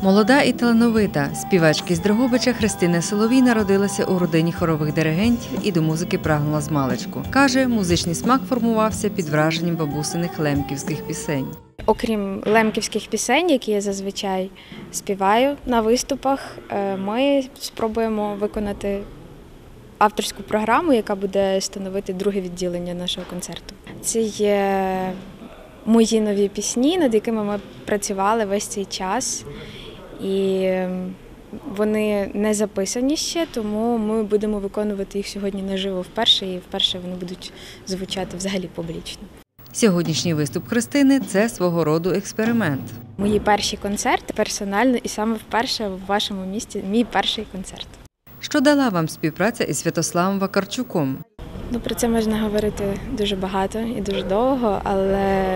Молода і талановита співачка з Дрогобича Христина Соловій народилася у родині хорових диригентів і до музики прагнула змалечку. Каже, музичний смак формувався під враженням бабусиних лемківських пісень. Окрім лемківських пісень, які я зазвичай співаю на виступах, ми спробуємо виконати авторську програму, яка буде становити друге відділення нашого концерту. Це є мої нові пісні, над якими ми працювали весь цей час. І вони не записані ще, тому ми будемо виконувати їх сьогодні наживо вперше, і вперше вони будуть звучати взагалі публічно. Сьогоднішній виступ Христини – це свого роду експеримент. Мої перші концерти персонально і саме вперше в вашому місті мій перший концерт. Що дала вам співпраця із Святославом Вакарчуком? Про це можна говорити дуже багато і дуже довго, але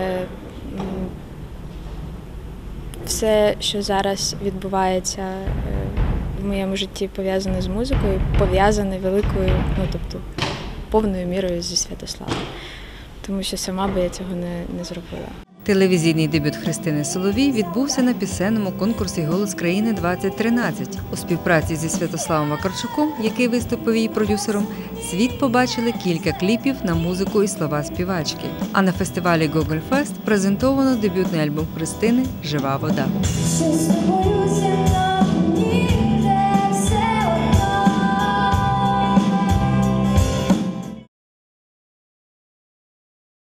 все, що зараз відбувається в моєму житті, пов'язане з музикою, пов'язане великою, повною мірою зі Святославом. Тому що сама би я цього не зробила. Телевізійний дебют Христини Соловій відбувся на пісенному конкурсі «Голос країни-2013». У співпраці зі Святославом Вакарчуком, який виступив її продюсером, світ побачили кілька кліпів на музику і слова співачки. А на фестивалі «Гогольфест» презентовано дебютний альбом Христини «Жива вода».